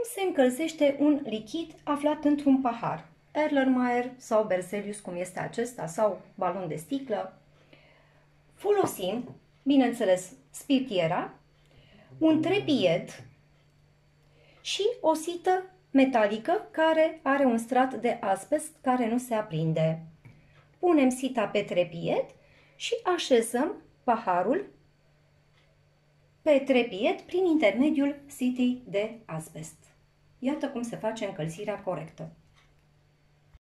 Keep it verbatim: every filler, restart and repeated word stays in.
se încălzește un lichid aflat într-un pahar? Erlenmeyer sau Berzelius, cum este acesta, sau balon de sticlă. Folosim, bineînțeles, spirtiera, un trepied și o sită metalică care are un strat de asbest care nu se aprinde. Punem sita pe trepied și așezăm paharul pe trepied prin intermediul sitei de asbest. Iată cum se face încălzirea corectă.